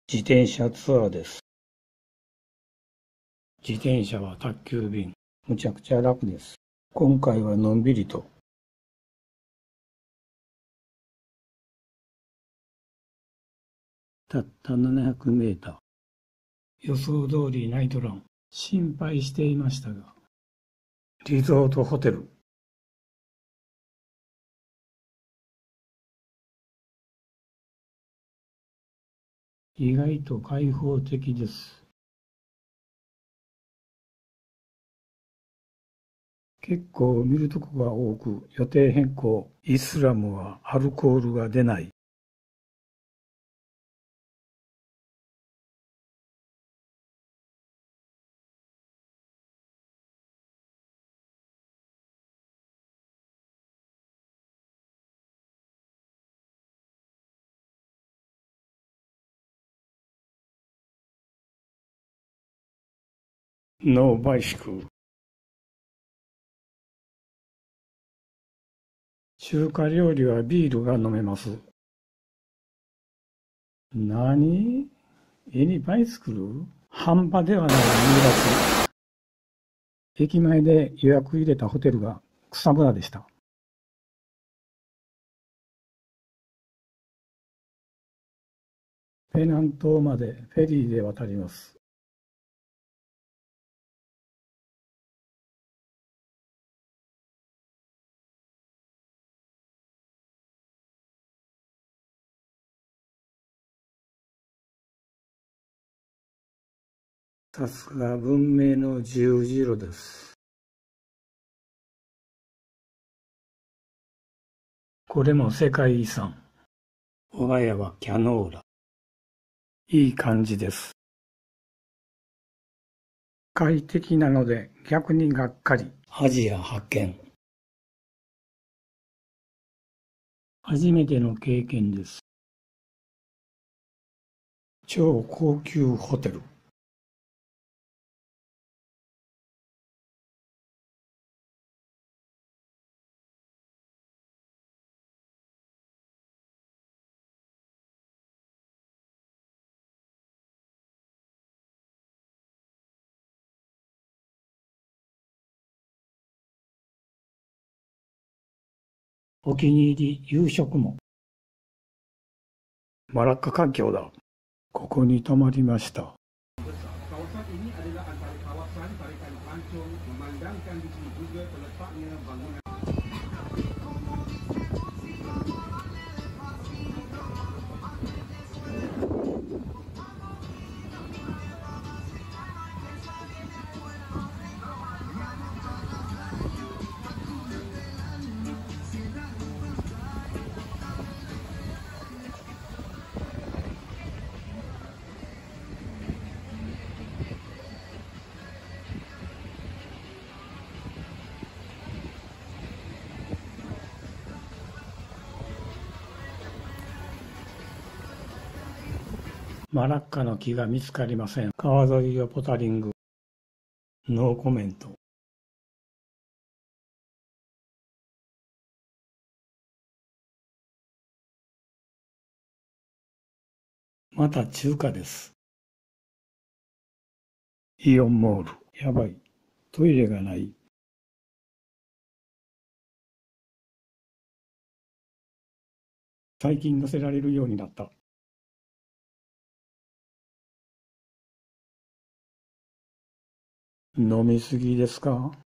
自転車ツアーです。自転車は宅急便。むちゃくちゃ楽です。今回はのんびりと。たった700メーター。予想通りナイトラン。心配していましたが。リゾートホテル。意外と開放的です。結構見るとこが多く、予定変更。イスラムはアルコールが出ない。ノーバイシクル。中華料理はビールが飲めます。何？エニバイスクル？半端ではない言い出し。駅前で予約入れたホテルが草むらでした。ペナン島までフェリーで渡ります。さすが文明の十字路です。これも世界遺産。我が家はキャノーラ。いい感じです。快適なので逆にがっかり。アジア発見。初めての経験です。超高級ホテル。お気に入り夕食も。マラッカ環境だ。ここに泊まりました。Kawasan ini adalah antara kawasan tarikan pelancong memandangkan di sini juga terletaknya bangunan.マラッカの木が見つかりません。川沿いをポタリング。ノーコメント。また中華です。イオンモール。やばい。トイレがない。最近乗せられるようになった。飲みすぎですか？